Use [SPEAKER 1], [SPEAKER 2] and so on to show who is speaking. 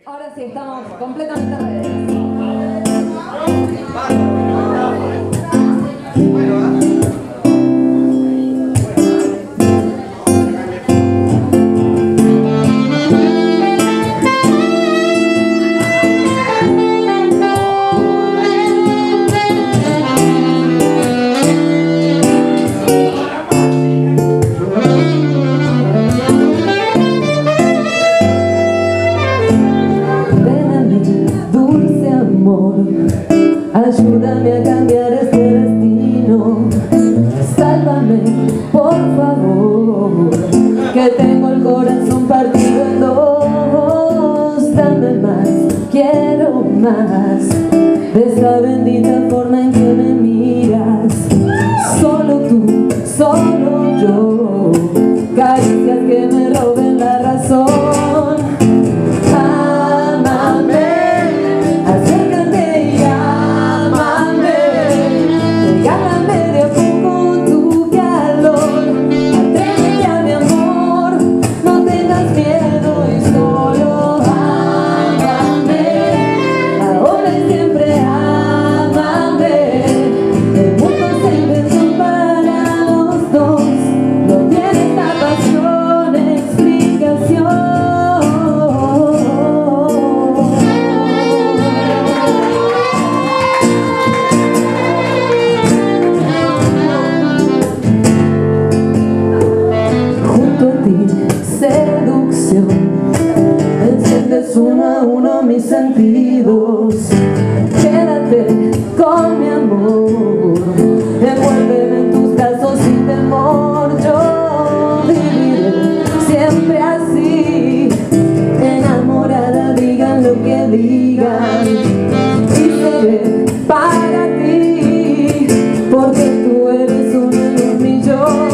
[SPEAKER 1] Ahora sí, estamos completamente ready.
[SPEAKER 2] Ayúdame a cambiar este destino. Sálvame, por favor, que tengo el corazón partido en dos. Dame más, quiero más de esa bendita forma en que me miras. Solo tú, solo yo, caricias que me roben la razón. Seducción, enciendes uno a uno mis sentidos. Quédate con mi amor, envuélveme en tus brazos sin temor. Yo viviré siempre así, enamorada, digan lo que digan, y seré para ti, porque tú eres uno en un millón.